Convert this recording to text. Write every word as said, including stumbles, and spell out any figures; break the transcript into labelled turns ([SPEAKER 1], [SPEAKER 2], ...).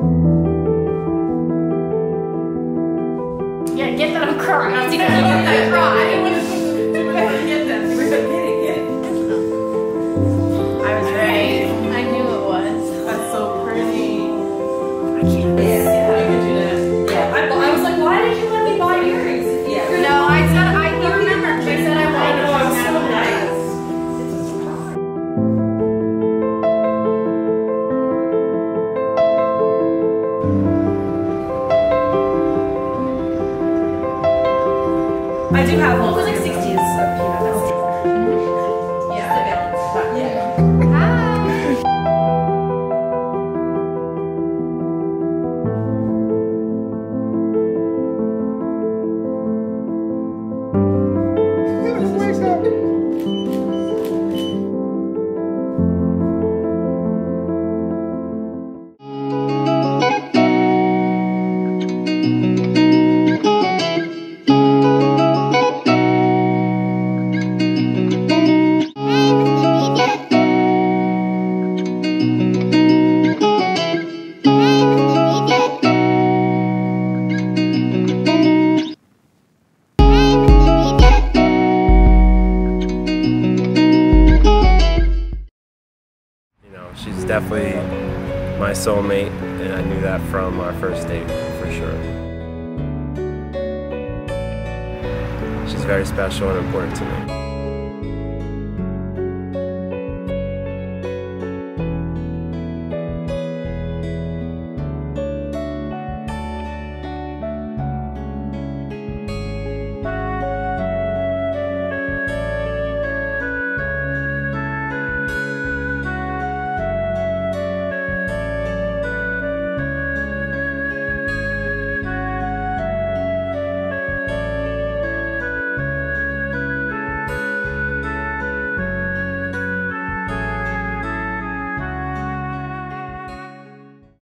[SPEAKER 1] Yeah, get that I'm crying. I was gonna get that cry.
[SPEAKER 2] We're gonna get that. We're gonna get it, get it. I was right.
[SPEAKER 1] I knew it was.
[SPEAKER 2] That's so pretty.
[SPEAKER 1] I can't.
[SPEAKER 2] Yeah, yeah. You can do that. Yeah. I,
[SPEAKER 1] I was like, why did you let me buy earrings?
[SPEAKER 2] Yeah.
[SPEAKER 1] No, I said I you remember. I said I wanted to.
[SPEAKER 2] Oh, it's so nice. I do have one.
[SPEAKER 1] It was like sixties.
[SPEAKER 2] Yeah. Yeah.
[SPEAKER 1] Hi.
[SPEAKER 3] She's definitely my soulmate, and I knew that from our first date, for sure. She's very special and important to me.